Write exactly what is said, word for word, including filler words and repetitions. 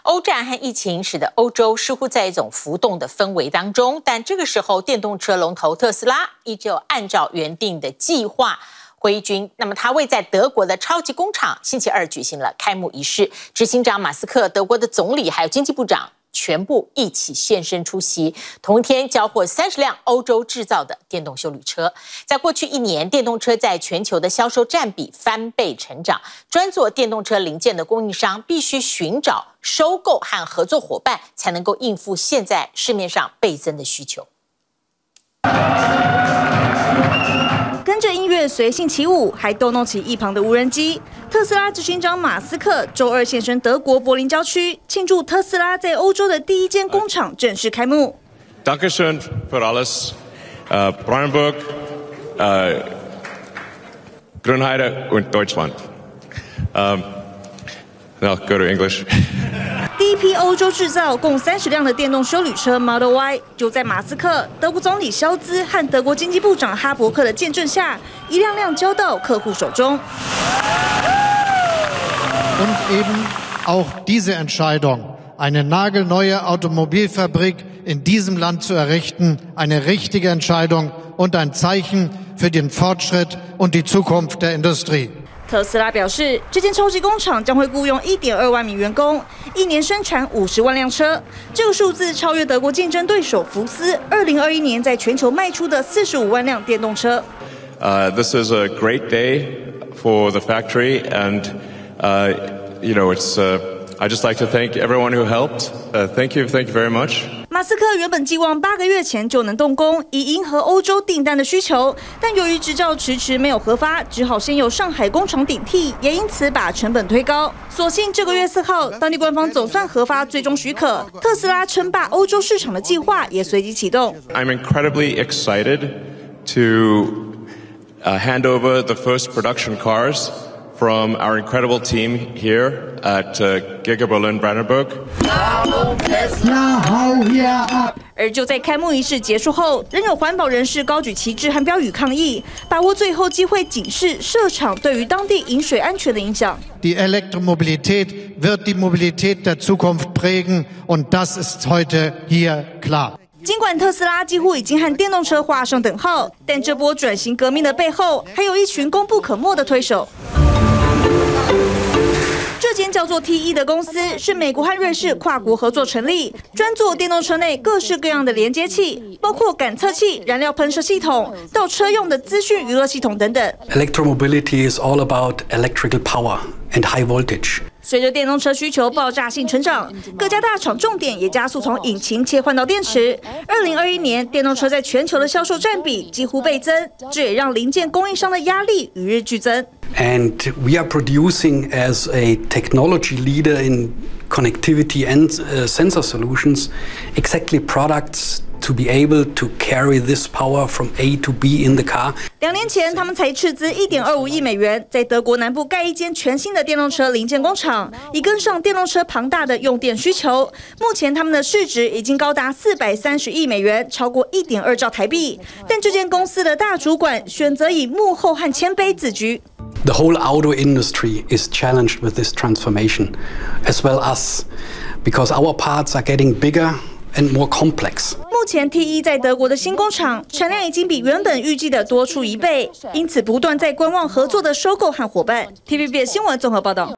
欧战和疫情使得欧洲似乎在一种浮动的氛围当中，但这个时候，电动车龙头特斯拉依旧按照原定的计划挥军。那么，它为在德国的超级工厂星期二举行了开幕仪式，执行长马斯克、德国的总理还有经济部长全部一起现身出席，同一天交货三十辆欧洲制造的电动休旅车。在过去一年，电动车在全球的销售占比翻倍成长。专做电动车零件的供应商必须寻找收购和合作伙伴，才能够应付现在市面上倍增的需求。 跟着音乐随性起舞，还逗弄起一旁的无人机。特斯拉执行长马斯克周二现身德国柏林郊区，庆祝特斯拉在欧洲的第一间工厂正式开幕。 Dankeschön für alles, uh, Brandenburg, uh, Grünheide und Deutschland. Um, now go to English. 第一批欧洲制造共三十辆的电动休旅车 Model Y， 就在马斯克、德国总理肖兹和德国经济部长哈伯克的见证下，一辆辆交到客户手中。 Und eben auch diese Entscheidung, eine nagelneue Automobilfabrik in diesem Land zu errichten, eine richtige Entscheidung und ein Zeichen für den Fortschritt und die Zukunft der Industrie. 特斯拉表示，这间超级工厂将会雇佣 一点二万名员工，一年生产五十万辆车。这个数字超越德国竞争对手福斯二零二一年在全球卖出的四十五万辆电动车。 Uh, this is a great day for the factory, and uh, you know, it's. Uh, I just like to thank everyone who helped. Uh, thank you, thank you very much. 马斯克原本寄望八个月前就能动工，以迎合欧洲订单的需求，但由于执照迟迟没有核发，只好先由上海工厂顶替，也因此把成本推高。所幸这个月四号，当地官方总算核发最终许可，特斯拉称霸欧洲市场的计划也随即启动。 I'm incredibly excited to uh, hand over the first production cars from our incredible team here at uh, Giga Berlin Brandenburg. 而就在开幕仪式结束后，仍有环保人士高举旗帜和标语抗议，把握最后机会警示设厂对于当地饮水安全的影响。 Die Elektromobilität wird die Mobilität der Zukunft prägen, und das ist heute hier klar. 尽管特斯拉几乎已经和电动车画上等号，但这波转型革命的背后，还有一群功不可没的推手。这间叫做 T E 的公司是美国和瑞士跨国合作成立，专做电动车内各式各样的连接器，包括感测器、燃料喷射系统，到车用的资讯娱乐系统等等。 Electromobility is all about electrical power and high voltage. 随着电动车需求爆炸性成长，各家大厂重点也加速从引擎切换到电池。二零二一年，电动车在全球的销售占比几乎倍增，这也让零件供应商的压力与日俱增。 And we are producing as a technology leader in connectivity and uh, sensor solutions exactly products to be able to carry this power from A to B in the car. 两年前，他们才斥资 一点二五亿美元，在德国南部盖一间全新的电动车零件工厂，以跟上电动车庞大的用电需求。目前，他们的市值已经高达四百三十亿美元，超过 一点二兆台币。但这间公司的大主管选择以幕后和谦卑自居。 The whole auto industry is challenged with this transformation, as well as because our parts are getting bigger and more complex. 目前 T E 在德国的新工厂产量已经比原本预计的多出一倍，因此不断在观望合作的收购和伙伴。T V B S 新闻综合报道。